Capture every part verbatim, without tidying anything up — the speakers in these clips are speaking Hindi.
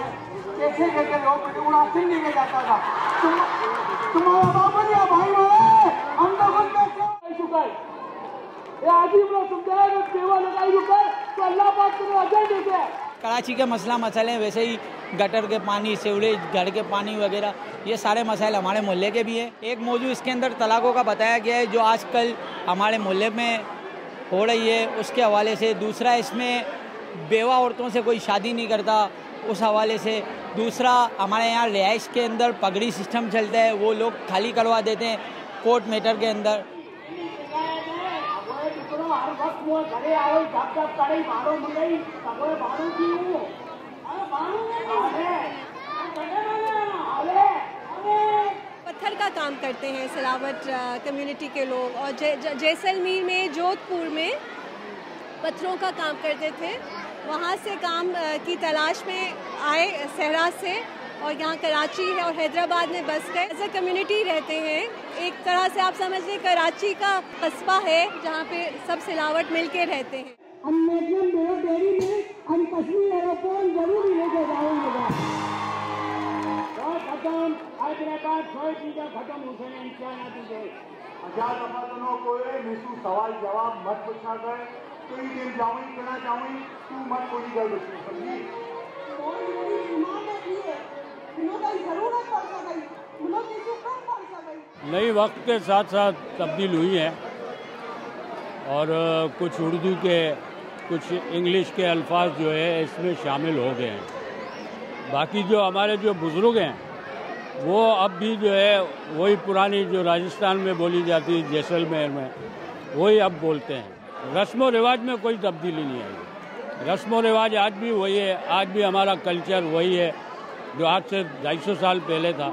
कैसे कैसे लोग उड़ा सिंह लेके जाता था। तुम तुम्हारा बाप नहीं भाई बोले हम तो खुद में शुक्र ये आजीब लोग समझाए सेवा लगाई शुक्र तो अल्लाह पाक तुम्हें अजर देते। कराची के मसला मसले वैसे ही गटर के पानी, सीवरेज, घर के पानी वगैरह, ये सारे मसाइल हमारे मोहल्ले के भी हैं। एक मौजू इसके अंदर तलाकों का बताया गया है जो आजकल हमारे मोहल्ले में हो रही है, उसके हवाले से। दूसरा, इसमें बेवा औरतों से कोई शादी नहीं करता, उस हवाले से। दूसरा, हमारे यहाँ रिहाइश के अंदर पगड़ी सिस्टम चलता है, वो लोग खाली करवा देते हैं कोर्ट मैटर के अंदर। पत्थर का काम करते हैं सिलावट कम्युनिटी के लोग, और जैसलमेर में, जोधपुर में पत्थरों का काम करते थे। वहाँ से काम की तलाश में आए सहरा से, और यहाँ कराची है और हैदराबाद में बस गए। एज ए कम्युनिटी रहते हैं, एक तरह से आप समझ लें कराची का कस्बा है जहाँ पे सब सिलावट मिल के रहते हैं। हम डेयरी में हम कश्मीर एयरपोर्ट जरूर लेके जाएंगे। खत्म हैदराबाद कोई चीज़ें खत्म उसे इंशाल्लाह दीजिए। हजार दफा को मिसू सवाल जवाब मत पूछा कर, कई दिन जाऊँ कहना चाहूँ तू मत पूरी कर बच्ची समझी। नई वक्त के साथ साथ तब्दील हुई है, और कुछ उर्दू के, कुछ इंग्लिश के अल्फाज जो है इसमें शामिल हो गए हैं। बाकी जो हमारे जो बुज़ुर्ग हैं वो अब भी जो है वही पुरानी जो राजस्थान में बोली जाती है, जैसलमेर में, वही अब बोलते हैं। रस्म व रिवाज में कोई तब्दीली नहीं आई। रस्म व रिवाज आज भी वही है, आज भी हमारा कल्चर वही है जो आज से ढाई सौ साल पहले था।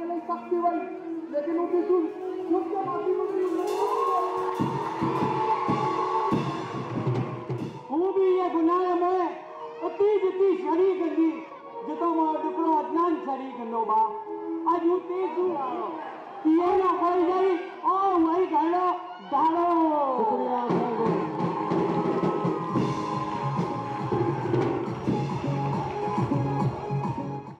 आज यू तेज ये ना कोई गई और वही गालो डालो